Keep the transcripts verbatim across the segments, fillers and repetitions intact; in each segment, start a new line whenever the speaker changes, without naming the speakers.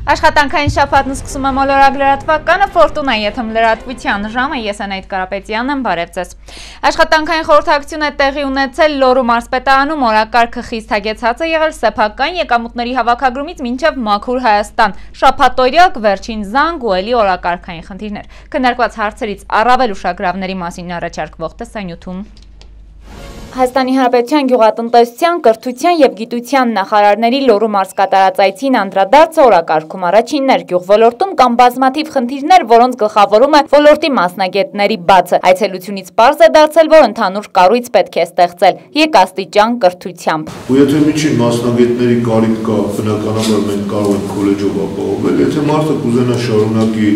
Աշխատանքային շաբաթն սկսում է մոլորակ լրատվականը, Ֆորտունա եթում լրատվության ժամը, ես Անահիտ Կարապետյանն եմ, բարև ձեզ։ Աշխատանքային խորհրդակցություն է տեղի ունեցել Լոռու մարզպետարանում, օրակարգը խիստ հագեցած է եղել սեփական եկամուտների հավաքագրումից մինչև Մաքուր Հայաստան, շաբաթօրյակ, վերջին զանգ ու էլի օրակարգային խնդիրներ։ Քննարկված հարցերից առավել ուշագրավների մասին առաջարկվող տեսանյութում։ Հայաստանի Հանրապետության գյուղատնտեսության, կրթության և գիտության նախարարների Լոռու մարզկատարածայցին անդրադարձը օրակարգում առաջինն էր գյուղ ոլորտում կամ բազմաթիվ խնդիրներ, որոնց գլխավորում է ոլորտի մասնագետների բացը։ Այցելությունից պարզ է դարձել, որ ընդհանուր կառույց պետք է ստեղծել եկաստիճան կրթությամբ։
Ու եթե միջին մասնագետների կարիք կա, բնականաբար մենք կարող ենք քոլեջով ապահովել, եթե մարդը կուզենա շարունակի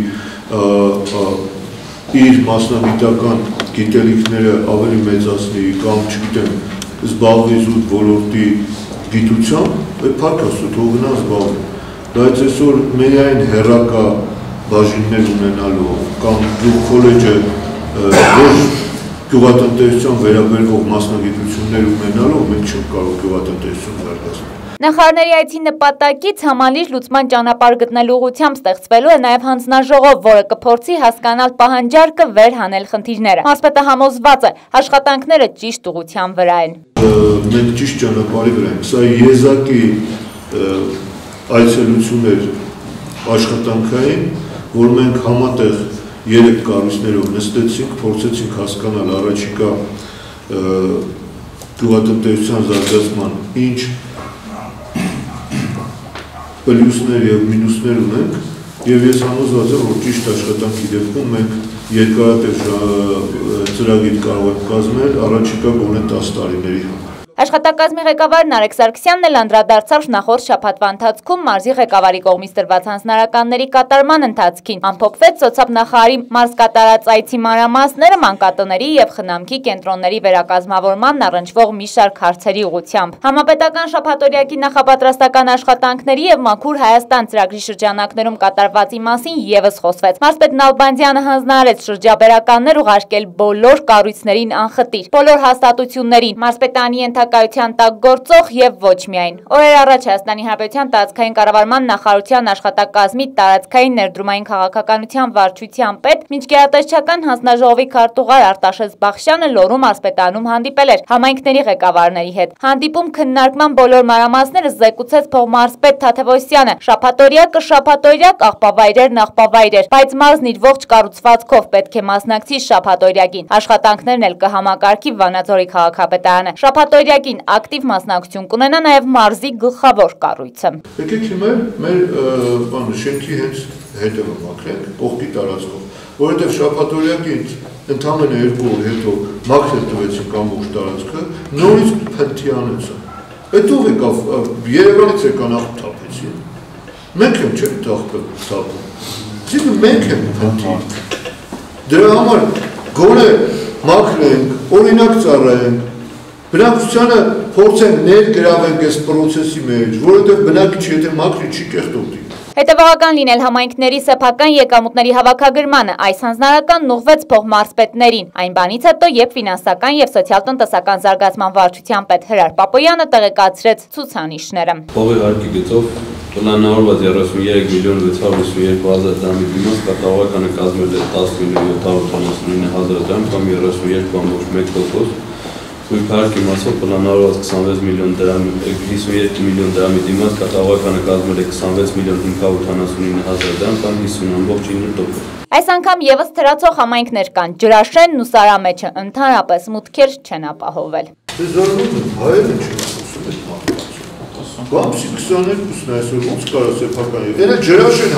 իր մասնագիտական գիտելիքները ավելի մեծացնի կամ, չգիտեմ, զբաղվի զուտ ոլորտի գիտությամբ, այդ փառք Աստծո, թող գնա զբաղվի։ Բայց այսօր միայն հեռակա բաժիններ ունենալով կամ գյուղ քոլեջը ոչ գյուղատնտեսության վերաբերող մասնագիտություններ ունենալով մենք չենք կարող գյուղատնտեսություն զարգացնել։
Նախարարների այցի նպատակից համալիր լուծման ճանապարհ գտնելու ուղղությամբ ստեղծվելու է նաև հանձնաժողով, որը կփորձի հասկանալ պահանջարկը, վեր հանել խնդիրները։ Մարզպետը համոզված է, աշխատանքները ճիշտ ուղղության վրա են։
Մենք ճիշտ ճանապարհի վրա ենք։ Սա եզակի այցելություն էր աշխատանքային, որ մենք համատեղ երեք կառույցներով նստեցինք, փորձեցինք հասկանալ առաջիկա գյուղատնտեսության զարգացման ինչ պլյուսներ և մինուսներ ունենք, և ես համոզված եմ, որ ճիշտ աշխատանքի դեպքում մենք երկարատև ծրագիր կարող ենք կազմել առաջիկա գոնե տասը տարիների համար։
Աշխատակազմի ղեկավար Նարեկ Սարգսյանն էլ անդրադարձավ նախորդ շաբաթվա ընթացքում մարզի ղեկավարի կողմից տրված հանձնարարականների կատարման ընթացքին, ամփոփվեց սոցիալ-նախարարի մարզկատարածայցի մանրամասները մանկատների և խնամքի կենտրոնների վերակազմավորմանն առնչվող մի շարք հարցերի ուղղությամբ։ Համապետական շաբաթօրյակի նախապատրաստական աշխատանքների և Մաքուր Հայաստան ծրագրի շրջանակներում կատարվածի մասին ևս խոսվեց։ Մարզպետ Նալբանդյանը հանձնարարեց շրջաբերականներ ուղարկել բոլոր կառույցներին անխտիր, բոլոր հաստատություններին, մարզպետանի կայության տակ գործող և ոչ միայն։ Օրեր առաջ Հայաստանի Հանրապետության տարածքային կառավարման նախարարության աշխատակազմի տարածքային ներդրումային քաղաքականության վարչության պետ միջգերատեսչական հանձնաժողովի քարտուղար Արտաշես Բախշյանը Լոռու մարզպետարանում հանդիպել էր համայնքների ղեկավարների հետ։ Հանդիպում քննարկման բոլոր մանրամասները զեկուցեց փոխմարզպետ Թաթևոսյանը։ Շաբաթօրյակը շաբաթօրյակ, աղբավայրերն աղբավայրեր, բայց մարզն իր ողջ կառուցվածքով պետք է մասնակցի շաբաթօրյակին։ Աշխատանքներն էլ կհամակարգի Վանաձորի քաղաքապետարանը։ Շաբաթօրյակին ակտիվ մասնակցություն կունենա նաև մարզի գլխավոր կառույցը։
Եկեք հիմա մեր շենքի հենց հետևը մաքրենք, կողքի տարածքով, որովհետև շաբաթօրյակին ընդամենը երկու օր հետո մաքրել տվեցինք ամբողջ տարածքը, նորից փնթյանեց։ Այդ ով եկավ, Երևանից եկան աղբ թափեցին։ Մենք եմ չենք թափում։ Ձիգը մենք եմ փնթին։ Դրա համար գոնե մաքրենք, օրինակ ծառայենք, բնակչությանը փորձենք ներգրավենք այս պրոցեսի մեջ, որովհետև բնակիչ եթե մաքրի չի կեղտոտի։
Հետևողական լինել համայնքների սեփական եկամուտների հավաքագրմանը, այս հանձնարարականն ուղղվեց փոխմարզպետներին, այն բանից հետո, երբ ֆինանսական և սոցիալ-տնտեսական զարգացման վարչության պետ Հրար Պապոյանը տեղեկացրեց ցուցանիշները։
Փողի հարկի գծով պլանավորված երեսունյոթ միլիոն վեց հարյուր ութսունյոթ հազար դրամի դիմաց կատարողականը կազմել է տասը միլիոն յոթ հարյուր ութանասունինը հազար դրամ կամ երեսունյոթ կամոջ մեկ տոկոս։ Հարկի մասով պլանավորված քսանվեց միլիոն դրամի, հիսունյոթ միլիոն դրամի դիմաց կատարողականը կազմել է քսանվեց միլիոն հինգ հարյուր ութանասունինը հազար դրամ կամ հիսուն ամբողջ ինը տոկոս։
Այս անգամ ևս թրացող համայնքներ կան, Ջրաշենն ու Սարամեջը, ընդհանրապես մուտքեր չեն ապահովել։
Հայերը չեն խոսում այդ մարդկանց։ Բամսի քսաներկուսն այսօր ոնց կարա սեփական է։ Էնա Ջրաշեն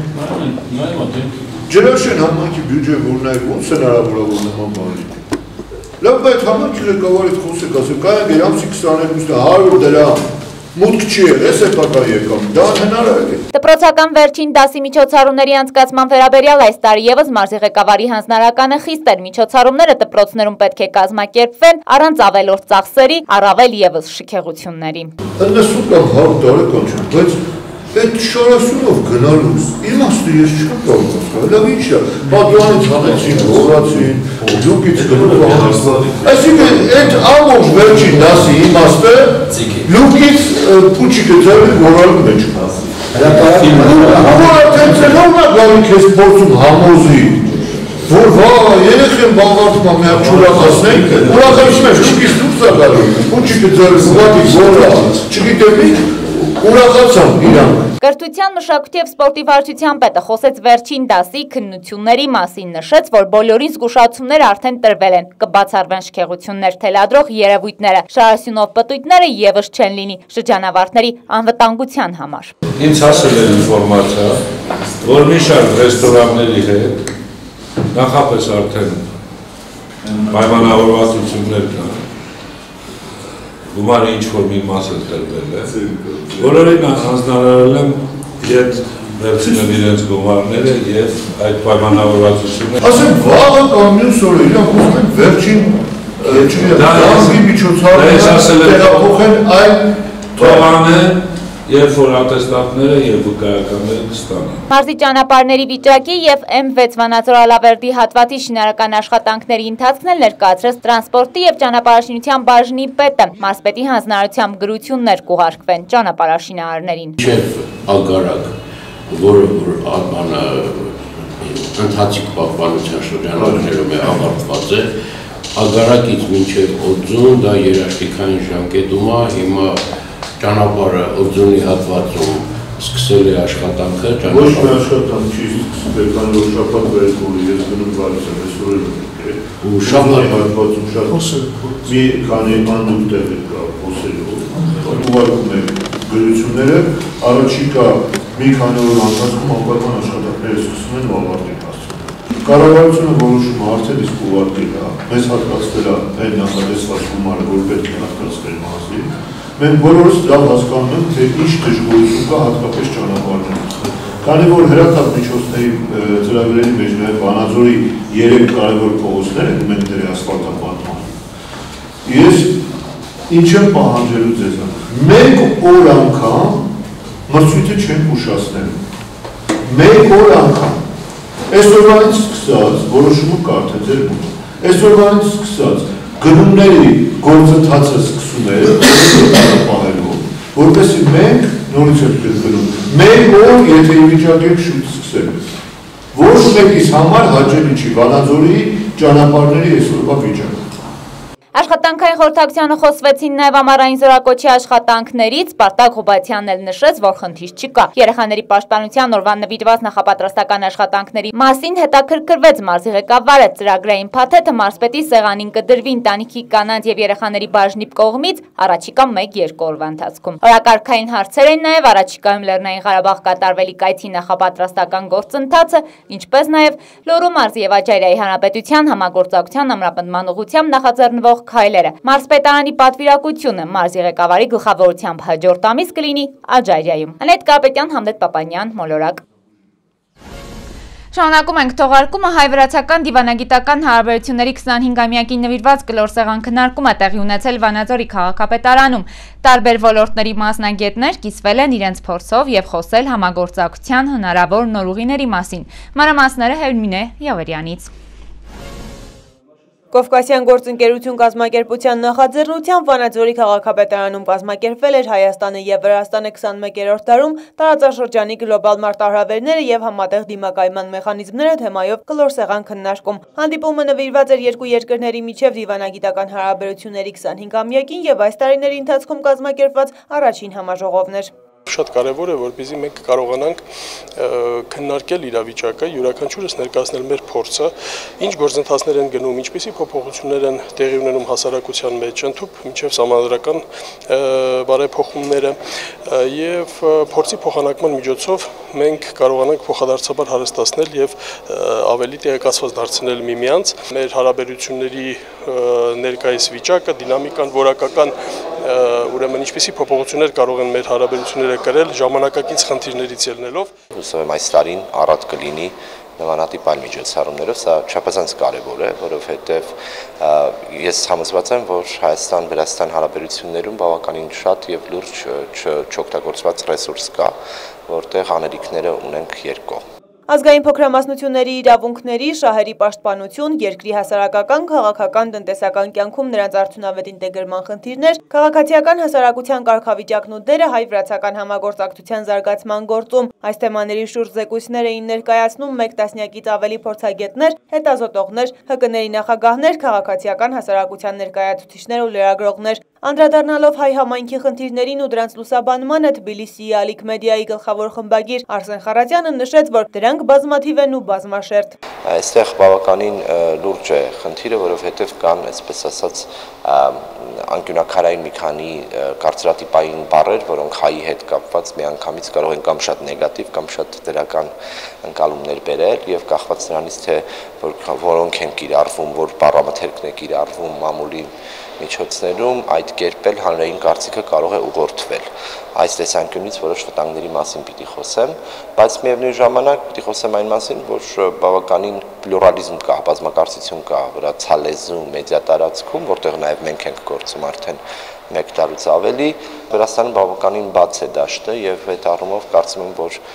համայնք։ Ջրաշեն համայնքի բյուջե որ նայեք ոնց հնարավոր է որ նման բան լինի։ Լավ, բայց համայնքի ղեկավարից խոսեք, ասեք, կայք էր ամսի քսաներկուսը հարյուր դրամ, մուտք չի եղել, սեփական եկամ, դա հնարավոր է։
Դպրոցական վերջին դասի միջոցառումների անցկացման վերաբերյալ այս տարի ևս մարզի ղեկավարի հանձնարարականը խիստ էր։ Միջոցառումները դպրոցներում պետք է կազմակերպվեն առանց ավելորդ ծախսերի, առավել ևս շքեղությունների։
իննսուն կամ հարյուր տարեկան չեմ, բայց այդ շարասյունով գնալուց իմաստը ես չկա կարող հասկանալ, լավ ինչ է, պատուանից հանեցին, հորացին, լուկից գնով հանեցին, այսինքն այդ ամբողջ վերջին դասի իմաստը լուկից փուչիկը ձեռի հորալու մեջ։ Հրապարակը գալի քեզ փորձում համոզի, որ վա երեխեն բաղարդման միակ չուրախացնենք, ուրախացնում ես, չգիս դուրս է գալի, ու չգիտեմ ուղղակի զորա, չգիտեմ ինչ, ուրախացան իրանք։
Կրթության, մշակույթի և սպորտի վարչության պետը խոսեց վերջին դասի քննությունների մասին, նշեց, որ բոլորին զգուշացումներ արդեն տրվել են, կբացառվեն շքեղություններ թելադրող երևույթները, շարասյունով պտույտները ևս չեն լինի շրջանավարտների անվտանգության համար։
Ինձ հասել է ինֆորմացիա, որ մի շարք ռեստորանների հետ նախապես արդեն պայմանավորվածություններ կան, գումարի ինչ-որ մի մասը տրվել է, բոլորին հանձնարարել եմ ետ վերցնել իրենց գումարները և այդ պայմանավորվածությունները։
Ասեմ, վաղը կամ մյուս օրը իրանք ուզում են վերջին դամի միջոցառումը տեղափոխեն այլ
թողանեն, երբ որ ատեստատները և վկայականները կստանան։
Մարզի ճանապարհների վիճակի և էմ վեց Վանաձոր Ալավերդի հատվածի շինարական աշխատանքների ընթացքն էլ ներկայացրեց տրանսպորտի և ճանապարհաշինության բաժնի պետը, մարզպետի հանձնարարությամբ գրություններ կուղարկվեն ճանապարհաշինարարներին։
Չէ ագարակ, որը որ ընթացիկ պահպանության շրջանակներում է ավարտված է, ագարակից մինչև օձուն դա երաշտիկային ժամկետում է, հիմա ճանապարհը օձունի հատվածում սկսել է աշխատանքը,
ոչ մի աշխատանք չի սկսվել, քանի որ շաբաթ վերջում ես գնում գալիս եմ այսօր էլ ու շաբաթ հատվածում շատ մի քանի անուտ տեղ կա խոսելու, ուղարկում եմ գրությունները, առաջիկա մի քանի օր ընթացքում անպայման աշխատանքները սկսում են ու ավարտին հասցնում։ Կառավարությունը որոշումը արդեն իսկ ուղարկել է, մեզ հատկացվել է այն նախատեսված գումարը, որ պետք է հատկացվել մարզին։ Մենք բոլորս լավ հասկանում ենք, թե ինչ դժգոհություն կա հատկապես ճանապարհներում։ Քանի որ հրատապ միջոցների ծրագրերի մեջ նաև Վանաձորի երեք կարևոր փողոցներ են մենք դրի ասֆալտապատման։ Ես ինչ եմ պահանջելու ձեզանից։ Մեկ օր անգամ մրցույթը չենք ուշացնելու։ Մեկ օր անգամ։ Այսօրվանից սկսած որոշումը կա թե ձեր մոտ։ Այսօրվանից սկսած գնումների գործընթացը սկսում է պահելով, որպեսզի մենք նորից ենք գնում։ Մեկ օր, եթե ի վիճակի եք շուտ սկսելու։ Ոչ մեկիս համար հաճելի չի Վանաձորի ճանապարհների այսօրվա վիճակը։
Աշխատանքային խորհրդակցությանը խոսվեցին նաև ամառային զորակոչի աշխատանքներից, Պարտակ Ղուբատյանն էլ նշեց, որ խնդիր չկա։ Երեխաների պաշտպանության օրվան նվիրված նախապատրաստական աշխատանքների մասին հետաքրքրվեց մարզի ղեկավարը, ծրագրային փաթեթը մարզպետի սեղանին կդրվի ընտանիքի կանանց և երեխաների բաժնի կողմից առաջիկա մեկ-երկու օրվա ընթացքում։ Օրակարգային հարցեր են նաև առաջիկայում Լեռնային Ղարաբաղ կատարվելիք այցի նախապատրաստական գործընթացը, ինչպես նաև Լոռու մարզի և Աջարիայի հանրապետության համագործակցության ամրապնդման ուղղությամբ նախաձեռնվող քայլերը։ Մարզպետարանի պատվիրակությունը մարզի ղեկավարի գլխավորությամբ հաջորդ ամիս կլինի Աջարիայում։ Անետ Կարապետյան, Համլետ Պապանյան, Մոլորակ։ Շարունակում ենք թողարկումը հայ-վրացական դիվանագիտական հարաբերությունների քսանհինգամյակին նվիրված կլոր սեղան քննարկումը տեղի ունեցել Վանաձորի քաղաքապետարանում։ Տարբեր ոլորտների մասնագետներ կիսվել են իրենց փորձով և խոսել համագործակցության հնարավոր նորուղիների մասին։ Մանրամասները Հելմինե Յավերյանից։
Կովկասյան գործընկերություն կազմակերպության նախաձեռնությամբ Վանաձորի քաղաքապետարանում կազմակերպվել էր Հայաստանը և Վրաստանը քսանմեկերորդ դարում տարածաշրջանի գլոբալ մարտահրավերները և համատեղ դիմակայման մեխանիզմները թեմայով կլոր սեղան քննարկում։ Հանդիպումը նվիրված էր երկու երկրների միջև դիվանագիտական հարաբերությունների քսանհինգամյակին և այս տարիների ընթացքում կազմակերպված առաջին համաժողովն էր։
Շատ կարևոր է, որպեսզի մենք կարողանանք քննարկել իրավիճակը, յուրաքանչյուրս ներկայացնել մեր փորձը, ինչ գործընթացներ են գնում, ինչպիսի փոփոխություններ են տեղի ունենում հասարակության մեջ, ընդհուպ մինչև սահմանադրական բարեփոխումները եւ փորձի փոխանակման միջոցով մենք կարողանանք փոխադարձաբար հարստացնել եւ ավելի տեղեկացված դարձնել միմյանց մեր հարաբերությունների ներկայիս վիճակը, դինամիկան, որակական ուրեմն ինչպիսի փոփոխություններ կարող են մեր հարաբերությունները կրել ժամանակակից խնդիրներից ելնելով։
Հուսով եմ այս տարին առատ կլինի նմանատիպ այլ միջոցառումներով, սա չափազանց կարևոր է, որովհետև ես համոզված եմ, որ Հայաստան-Վրաստան հարաբերություններում բավականին շատ եւ լուրջ չօգտագործված ռեսուրս կա, որտեղ անելիքները ունենք երկկողմ։
Ազգային փոքրամասնությունների իրավունքների, շահերի պաշտպանություն, երկրի հասարակական, քաղաքական, տնտեսական կյանքում նրանց արդյունավետ ինտեգրման խնդիրներ, քաղաքացիական հասարակության կարգավիճակն ու դերը հայ-վրացական համագործակցության զարգացման գործում։ Այս թեմաների շուրջ զեկույցներ էին ներկայացնում մեկ տասնյակից ավելի փորձագետներ, հետազոտողներ, ՀԿ ների նախագահներ, քաղաքացիական հասարակության ներկայացուցիչներ ու լրագրողներ։ Անդրադառնալով հայ համայնքի խնդիրներին ու դրանց լուսաբանմանը Թբիլիսիի Ալիք մեդիայի գլխավոր խմբագիր Արսեն Խարատյանը նշեց, որ դրանք բազմաթիվ են ու բազմաշերտ։
Այստեղ բավականին լուրջ է խնդիրը, որովհետև կան, այսպես ասած, անկյունակարային մի քանի կարծրատիպային բառեր, որոնք հայի հետ կապված միանգամից կարող են կամ շատ նեգատիվ, կամ շատ դրական ընկալումներ բերել եւ կախված նրանից, թե որոնք են կիրառվում, որ բառամթերքն է կիրառվում մամուլի միջոցներում, այդ կերպ էլ հանրային կարծիքը կարող է ուղղորդվել։ Այս տեսանկյունից որոշ վտանգների մասին պիտի խոսեմ, բայց միևնույն ժամանակ պիտի խոսեմ այն մասին, որ բավականին պլուրալիզմ կա, բազմակարծություն կա վրացալեզու մեդիա տարածքում, որտեղ նաև մենք ենք գործում արդեն մեկ տարուց ավելի, Վրաստանը բավականին բաց է դաշտը եւ այդ առումով կարծում եմ, որ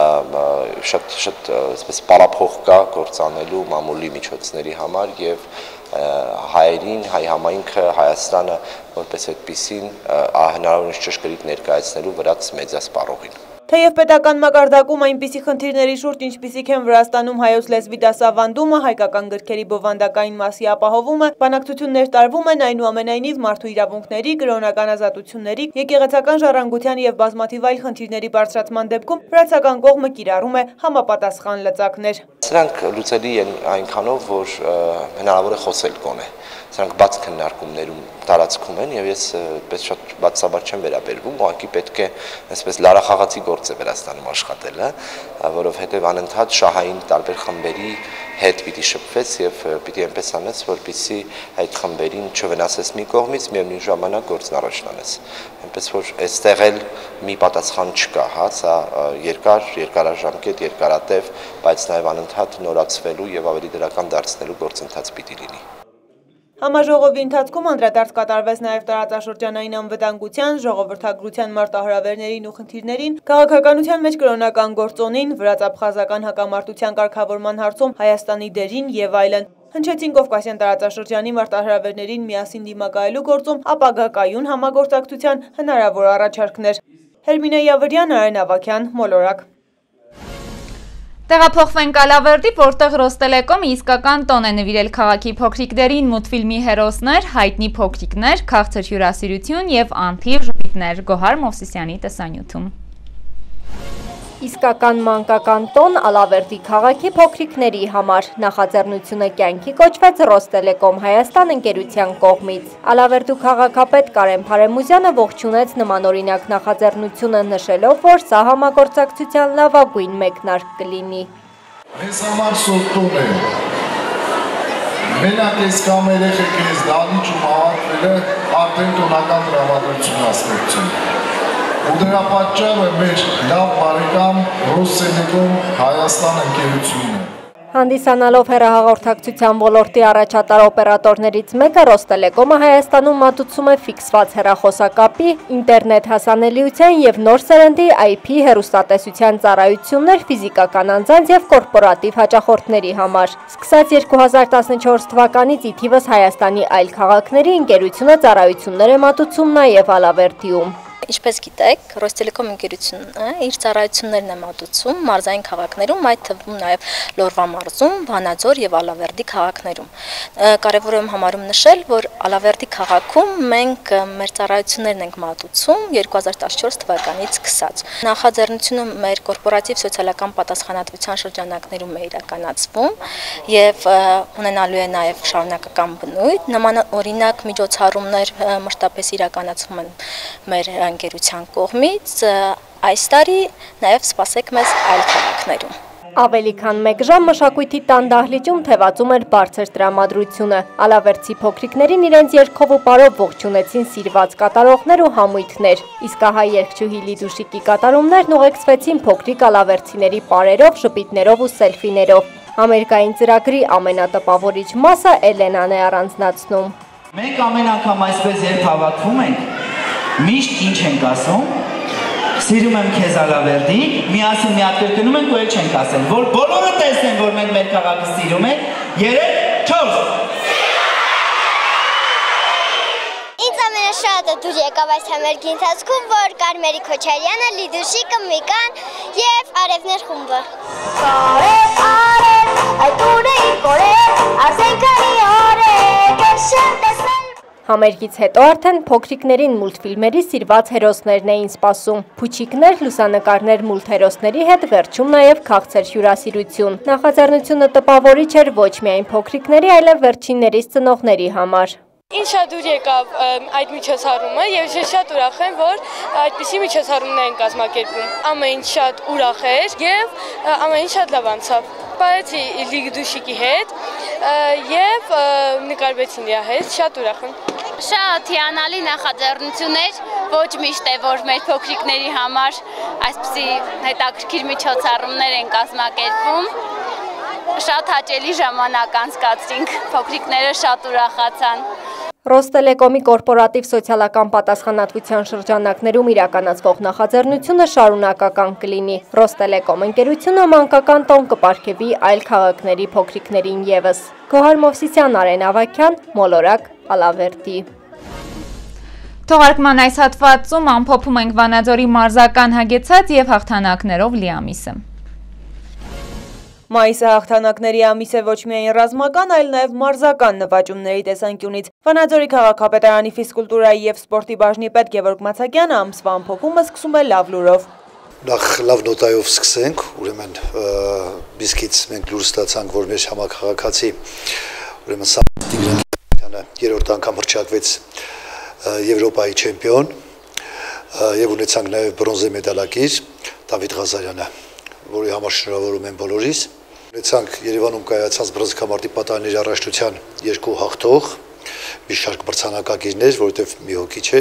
շատ շատ այսպես պարափող կա գործանելու մամուլի միջոցների համար եւ հայերին, հայ համայնքը, Հայաստանը որպես այդպիսին հնարավորինս ճշգրիտ ներկայացնելու վրաց մեդիա սպառողին։
Թեև պետական մակարդակում այնպիսի խնդիրների շուրջ, ինչպիսիք են Վրաստանում հայոց լեզվի դասավանդումը, հայկական գրքերի բովանդակային մասի ապահովումը, բանակցություններ տարվում են, այնուամենայնիվ մարդու իրավունքների, կրոնական ազատությունների, եկեղեցական ժառանգության եւ բազմաթիվ այլ խնդիրների բարձրացման դեպքում վրացական կողմը կիրառում է համապատասխան լծակներ։
Սրանք լուծելի են այնքանով, որ հնարավոր է խոսել գոնե։ Սրանք բաց քննարկումներում տարածքում են եւ ես այդպես շատ բացաբար չեմ վերաբերվում, ուղղակի պետք է այսպես լարախաղացի գործ է Վրաստանում աշխատելը, որովհետեւ անընդհատ շահային տարբեր խմբերի հետ պիտի շփվես եւ պիտի այնպես անես, որպեսզի այդ խմբերին չվնասես մի կողմից, միևնույն ժամանակ գործն առաջնանես։ Այնպես որ այստեղ էլ մի պատասխան չկա, հա, սա երկար, երկարաժամկետ, երկարատև, բայց նաեւ անընդհատ նորացվելու եւ ավելի դրական դարձնելու գործընթաց պիտի լինի։
Համաժողովի ընթացքում անդրադարձ կատարվեց նաև տարածաշրջանային անվտանգության, ժողովրդագրության մարտահրավերներին ու խնդիրներին, քաղաքականության մեջ կրոնական գործոնին, վրաց-աբխազական հակամարտության կարգավորման հարցում Հայաստանի դերին եւ այլն։ Հնչեցին Կովկասյան տարածաշրջանի մարտահրավերներին միասին դիմակայելու գործում ապագա կայուն համագործակցության հնարավոր առաջարկներ։ Հերմինե Յավրյան, Արեն Ավագյան, Մոլորակ։
Տեղափոխվենք Ալավերդի, որտեղ Ռոստելեկոմը իսկական տոն է նվիրել քաղաքի փոքրիկներին, մուլտֆիլմի հերոսներ, հայտնի փոքրիկներ, քաղցր հյուրասիրություն եւ անթիվ ժպիտներ։ Գոհար Մովսիսյանի տեսանյութում։
Իսկական մանկական տոն Ալավերդի քաղաքի փոքրիկների համար նախաձեռնությունը կյանքի կոչվեց Ռոստելեկոմ Հայաստան ընկերության կողմից։ Ալավերդու քաղաքապետ Կարեն Փարեմուզյանը ողջունեց նմանօրինակ նախաձեռնությունը, նշելով, որ սա համագործակցության լավագույն մեկնարկ կլինի։
Մեզ համար սուրբ տոն է։ Մենակ ես կամ երեխեք ես դահլիճում հավաքվելը արդեն տոնական տրամադրություն հասկացություն։ Ու դրա պատճառը մեր լավ բարեկամ Ռոստելեկոմ Հայաստան ընկերությունն է։
Հանդիսանալով հեռահաղորդակցության ոլորտի առաջատար օպերատորներից մեկը, Ռոստելեկոմը Հայաստանում մատուցում է ֆիքսված հեռախոսակապի, ինտերնետ հասանելիության եւ նոր սերնդի այ փի հեռուստատեսության ծառայություններ ֆիզիկական անձանց եւ կորպորատիվ հաճախորդների համար։ Սկսած երկու հազար տասնչորս թվականից ի թիվս Հայաստանի այլ քաղաքների ընկերությունը ծառայություններ է մատուցում նաեւ Ալավերդիում։
Ինչպես գիտեք, Ռոստելեկոմ ընկերությունը իր ծառայություններն է մատուցում մարզային քաղաքներում, այդ թվում նաև Լորվա մարզում, Վանաձոր եւ Ալավերդի քաղաքներում։ Կարևոր է համարում նշել, որ Ալավերդի քաղաքում մենք մեր ծառայություններն ենք մատուցում երկու հազար տասնչորս թվականից սկսած։ Նախաձեռնությունը մեր կորպորատիվ սոցիալական պատասխանատվության շրջանակներում է իրականացվում եւ ունենալու է նաև շարունակական բնույթ։ Նմանօրինակ միջոցառումներ մշտապես իրականացվում են մեր ընկերության կողմից, այս տարի նաև սպասեք մեզ այլ քաղաքներում։
Ավելի քան մեկ ժամ մշակույթի տան դահլիճում թևածում էր բարձր տրամադրությունը։ Ալավերդցի փոքրիկներին իրենց երգով ու պարով ողջունեցին սիրված կատարողներ ու համույթներ։ Իսկ ահա երգչուհի Լիդուշիկի կատարումներն ուղեկցվեցին փոքրիկ ալավերդցիների պարերով, ժպիտներով ու սելֆիներով։ Համերգային ծրագրի ամենատպավորիչ մասը Էլենան է առանձնացնում։
Մենք ամեն անգամ այսպես երբ հավաքվում ենք, միշտ ինչ ենք ասում, Սիրում եմ քեզ Ալավերդի, միասին մի հատ կրկնում ենք ու էլ չենք ասել, որ բոլորը տեսնեն, որ մենք մեր քաղաքը սիրում ենք, երեք, չորս։
Ինձ ամենաշատը դուր եկավ այս համերգի ընթացքում, որ Կարմերի Քոչարյանը, Լիդուշիկը, Միկան և Արևներ խումբը։ Արև, արև, այդ ուրը իր կորև, արսենքանի օրև, կեշեմ տեսնել։
Համերգից հետո արդեն փոքրիկներին մուլտֆիլմերի սիրված հերոսներն էին սպասում։ Փուչիկներ, լուսանկարներ մուլտհերոսների հետ, վերջում նաև քաղցր հյուրասիրություն։ Նախաձեռնությունը տպավորիչ էր ոչ միայն փոքրիկների, այլև վերջիններից ծնողների համար։
Ինձ շատ դուր եկավ այդ միջոցառումը և շատ ուրախ եմ, որ այդպիսի միջոցառումներ են կազմակերպում։ Ամեն ինչ շատ ուրախ էր և ամեն ինչ շատ լավ անցավ։ Պարեցի Լիդուշիկի հետ և նկարվեցին նրա հետ, շատ ուրախ եմ։
Շատ հիանալի նախաձեռնություն էր, ոչ միշտ է, որ մեր փոքրիկների համար այսպիսի հետաքրքիր միջոցառումներ են կազմակերպվում։ Շատ հաճելի ժամանակ անցկացրինք, փոքրիկները շատ ուրախացան։
Ռոստելեկոմի կորպորատիվ սոցիալական պատասխանատվության շրջանակներում իրականացվող նախաձեռնությունը շարունակական կլինի։ Ռոստելեկոմ ընկերությունը մանկական տոն կպարգևի այլ քաղաքների փոքրիկներին ևս։ Գոհար Մովսիսյան, Արեն Ավագյան, Մոլորակ, Ալավերդի։
Թողարկման այս հատվածում ամփոփում ենք Վանաձորի մարզական հագեցած և հաղթանակներով լի ամիսը։
Մայիսը հաղթանակների ամիս է ոչ միայն ռազմական, այլ նաև մարզական նվաճումների տեսանկյունից։ Վանաձորի քաղաքապետարանի ֆիզկուլտուրայի և սպորտի բաժնի պետ Գևորգ Մացակյանը ամսվա ամփոփումը սկսում է լավ լուրով։
Նախ լավ նոտայով սկսենք, ուրեմն բիսկից մենք լուր ստացանք, որ մեր համաքաղաքացի ուրեմն Տիգրան երրորդ անգամ հռչակվեց Եվրոպայի չեմպիոն եւ ունեցանք նաև բրոնզե մեդալակիր Դավիթ Ղազարյանը, որի համար շնորհավորում եմ բոլորիս։ Ունեցանք Երևանում կայացած բռնցքամարտի պատանիների առաջնության երկու հաղթող, մի շարք մրցանակակիրներ, որովհետև մի հոգի չէր։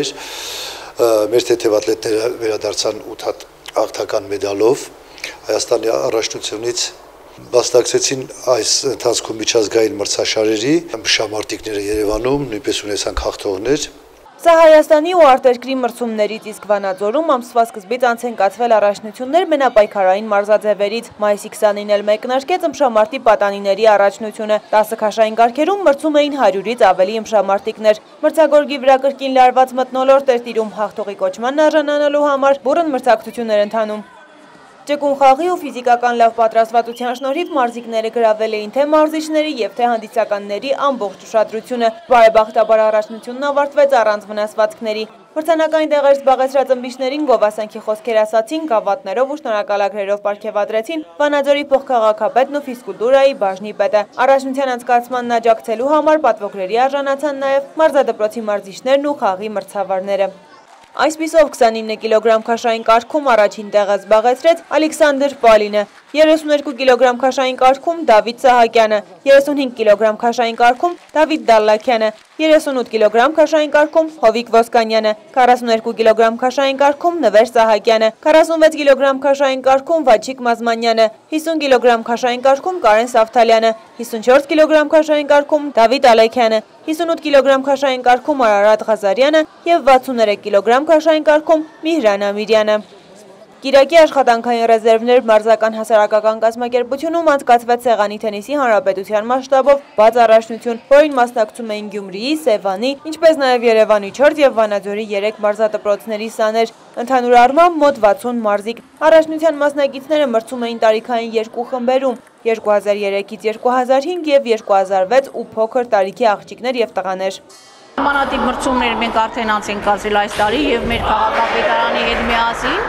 Մեր թեթև ատլետները վերադարձան ութ հատ հաղթական մեդալով։ Հայաստանի առաջնությունից մասնակցեցին այս ընթացքում միջազգային մրցաշարերի շահմարտիկները Երևանում, նույնպես ունեցանք հաղթողներ։
Սա Հայաստանի ու արտերկրի մրցումներից, իսկ Վանաձորում ամսվա սկզբից անց են կացվել առաջնություններ մենապայքարային մարզաձևերից։ Մայիսի քսանինին էլ մեկնարկեց ըմբշամարտի պատանիների առաջնությունը։ տասը քաշային կարգերում մրցում էին հարյուրից ավելի ըմբշամարտիկներ։ Մրցագորգի վրա կրկին լարված մթնոլորտ էր տիրում հաղթողի կոչմանն արժանանալու համար, բուռն մրցակցություններ ընթանում։ Ճկուն խաղի ու ֆիզիկական լավ պատրաստվածության շնորհիվ մարզիկները գրավել էին թե մարզիչների և թե հանդիսականների ամբողջ ուշադրությունը։ Բարեբախտաբար առաջնությունն ավարտվեց առանց վնասվածքների։ Մրցանակային տեղեր զբաղեցրած ըմբիշներին գովասանքի խոսքեր ասացին, գավաթներով ու շնորհակալագրերով պարգևատրեցին Վանաձորի փոխքաղաքապետն ու ֆիզկուլտուրայի բաժնի պետը։ Առաջնության անցկացմանն աջակցելու համար պատվոգրերի արժանացան նաև մարզադպրոցի մարզիչներն ու խաղի մրցավարները։ Այսպիսով քսանինը կիլոգրամ քաշային կարգում առաջին տեղը զբաղեցրեց Ալեքսանդր Պալինը, երեսուներկու կիլոգրամ քաշային կարգում Դավիթ Սահակյանը, երեսունհինգ կիլոգրամ քաշային կարգում Դավիթ Դալլաքյանը, երեսունութ կիլոգրամ քաշային կարգում Հովիկ Ոսկանյանը, քառասուներկու կիլոգրամ քաշային կարգում Նվեր Սահակյանը, քառասունվեց կիլոգրամ քաշային կարգում Վաչիկ Մազմանյանը, հիսուն կիլոգրամ քաշային կարգում Կարեն Սավթալյանը, հիսունչորս կիլոգրամ քաշային կարգում Դավիթ Ալեքյանը, հիսունութ կիլոգրամ քաշային կարգում Արարատ Ղազարյանը և վաթսուներեք կիլոգրամ քաշային կարգում Միհրան Ամիրյանը։ Կիրակի աշխատանքային ռեզերվներ մարզական հասարակական կազմակերպությունում անցկացվեց Սեղանի թենիսի հանրապետության մասշտաբով բաց առաջնություն, որին մասնակցում էին Գյումրիի, Սևանի, ինչպես նաև Երևանի չորս և Վանաձորի երեք մարզադպրոցների սաներ։ Ընդհանուր առմամբ մոտ վաթսուն մարզիկ։ Առաջնության մասնակիցները մրցում էին տարիքային երկու խմբերում՝ երկու հազար երեքից երկու հազար հինգ և երկու հազար վեց ու փոքր տարիքի աղջիկներ և տղաներ։
Մանատիպ մրցումներ մենք արդեն անց ենք կացրել այս տարի և մեր քաղաքապետարանի հետ միասին,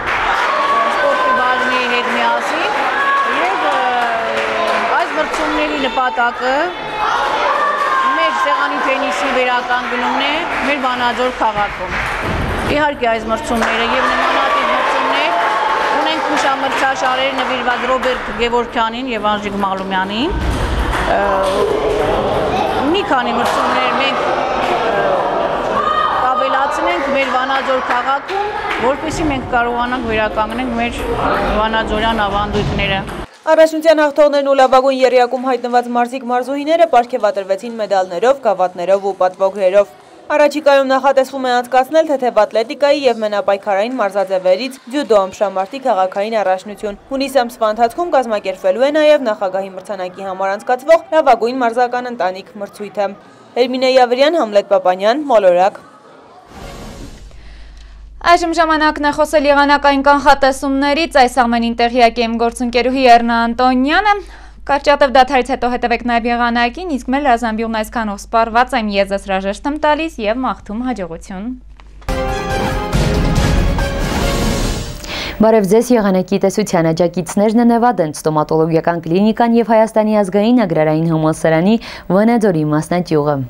սպորտի բաժնի հետ միասին և այս մրցումների նպատակը մեր Սեղանի թենիսի վերականգնումն է մեր Վանաձոր քաղաքում։ Իհարկե այս մրցումները և նմանատիպ մրցումներ ունենք հուշամրցաշարեր նվիրված Ռոբերտ Գևորգյանին և Անժիկ Մալումյանին։ Մի քանի մրցումներ մենք կավելացնենք մեր Վանաձոր քաղաքում, որպեսզի մենք կարողանանք վերականգնենք մեր վանաձորյան ավանդույթները։
Առաջնության հաղթողներն ու լավագույն եռյակում հայտնված մարզիկ մարզուհիները պարգևատրվեցին մեդալներով, գավաթներով ու պատվոգրերով։ Առաջիկայում նախատեսվում է անցկացնել թեթև ատլետիկայի և մենապայքարային մարզաձևերից ձյուդո ըմբշամարտի քաղաքային առաջնություն։ Հունիս ամսվա ընթացքում կազմակերպվելու է նաև նախագահի մրցանակի համար անցկացվող լավագույն մարզական ընտանիք մրցույթը։ Էրմինե Յավրյան, Համլետ Պապանյան, Մոլորակ։
Այժմ ժամանակն է խոսել եղանակային կանխատեսումներից, այս ամենին տեղյակ է իմ գործընկերուհի Էռնա Անտոնյանը։ Կարճատև դադարից հետո հետևեք նաև եղանակին, իսկ մեր լրազամբյուղն այսքանով սպառված եմ, ես ձեզ հրաժեշտ եմ տալիս և մաղթում հաջողություն։ Բարև ձեզ, եղանակի տեսության աջակիցներն է Նևադենտ ստոմատոլոգիական կլինիկան և Հայաստանի ազգային agrարային համալսարանի Վանաձորի մասնաճյուղը։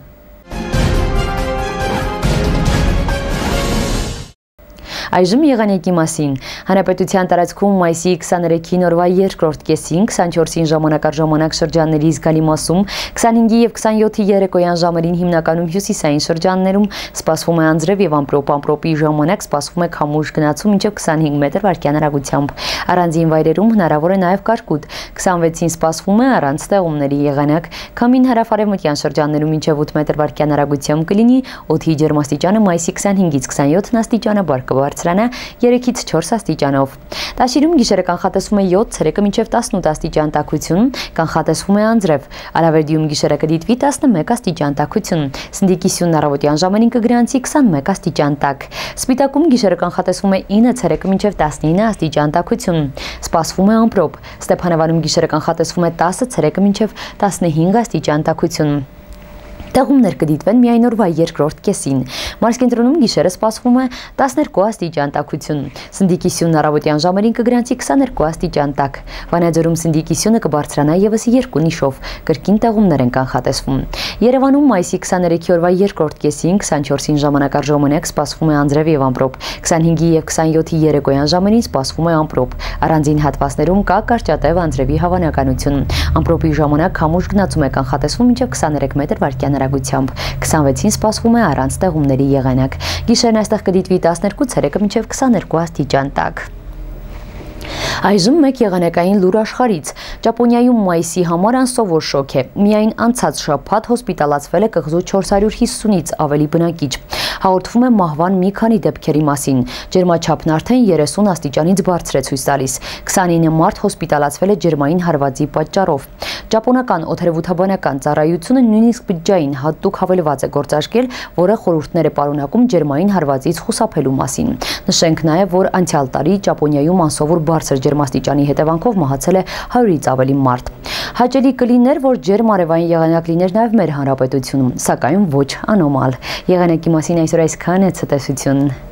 Այժմ եղանակի մասին։ Հանրապետության տարածքում մայիսի քսաներեքին օրվա երկրորդ կեսին, քսանչորսին ժամանակ առ ժամանակ շրջանների զգալի մասում, քսանհինգի և քսանյոթի երեկոյան ժամերին հիմնականում հյուսիսային շրջաններում սպասվում է անձրև և ամպրոպ, ամպրոպի ժամանակ սպասվում է քամուշ գնացում մինչև քսանհինգ մետր վայրկյան հեռագությամբ։ Առանձին վայրերում հնարավոր է նաև կարկուտ։ քսանվեցին սպասվում է առանց ստեղումների եղանակ։ Քամին հարավ-արևմտյան շրջաններում մինչև ութ մետր վայրկյան հեռագությամբ կլինի, օդի ջերմաստիճանը մայիսի քսանհինգից քսանյոթ աստիճանաբար կբարձրանա երեքից չորս աստիճանով։ Տաշիրում գիշերը կանխատեսվում է յոթ, ցերեկը մինչև տասնութ աստիճան տաքություն, կանխատեսվում է անձրև։ Արավերդիում գիշերը կդիտվի տասնմեկ աստիճան տաքություն։ Սնդիկի սյունն առավոտյան ժամերին կգրանցի քսանմեկ աստիճան տաք։ Սպիտակում գիշերը կանխատեսվում է ինը, ցերեկը մինչև տասնինը աստիճան տաքություն։ Սպասվում է ամպրոպ։ Ստեփանավանում գիշերը կանխատեսվում է տասը, ցերեկը մինչև տասնհինգ աստիճան տաքություն։ Տեղումներ կդիտվեն միայն օրվա երկրորդ կեսին։ Մարզկենտրոնում գիշերը սպասվում է տասներկու աստիճան տաքություն։ Սնդիկի սյունն առավոտյան ժամերին կգրանցի քսաներկու աստիճան տաք։ Վանաձորում սնդիկի սյունը կբարձրանա ևս երկու նիշով, կրկին տեղումներ են կանխատեսվում։ Երևանում մայիսի քսաներեքի օրվա երկրորդ կեսին, քսանչորսին ժամանակ առ ժամանակ սպասվում է անձրև և ամպրոպ։ քսանհինգի և քսանյոթի երեկոյան ժամերին սպասվում է ամպրոպ։ Առանձին հատվածներում կա կարճատև անձրևի հավանականություն։ Ամպրոպի ժամանակ քամուշ գնացում է կանխատեսվում մինչև քսաներեք մետր վայրկյան հեռագությամբ։ քսանվեցին սպասվում է առանց տեղումների եղանակ։ Գիշերն այստեղ կդիտվի տասներկու, ցերեկը մինչև քսաներկու աստիճան տաք։ Այժմ մեկ եղանակային լուր աշխարհից։ Ճապոնիայում մայիսի համար անսովոր շոկ է։ Միայն անցած շաբաթ հոսպիտալացվել է կղզու չորս հարյուր հիսունից ավելի բնակիչ։ Հաղորդվում է մահվան մի քանի դեպքերի մասին։ Ջերմաչափն արդեն երեսուն աստիճանից բարձր է ցույց տալիս։ քսանինը մարդ հոսպիտալացվել է ջերմային հարվածի պատճառով։ Ճապոնական օդերևութաբանական ծառայությունը նույնիսկ բջջային հատուկ հավելված է գործարկել, որը խորհուրդներ է պարունակում ջերմային հարվածից խուսափելու մասին։ Նշենք նաև, որ անցյալ տարի Ճապոնիայում անսովոր բարձր ջերմաստիճանի հետևանքով մահացել է հարյուրից ավելի մարդ։ Հաճելի կլիներ, որ ջերմ արևային եղանակ լիներ նաև մեր հանրապետությունում, սակայն ոչ անոմալ։ Եղանակի մասին այսօր այսքան է, ցտեսություն։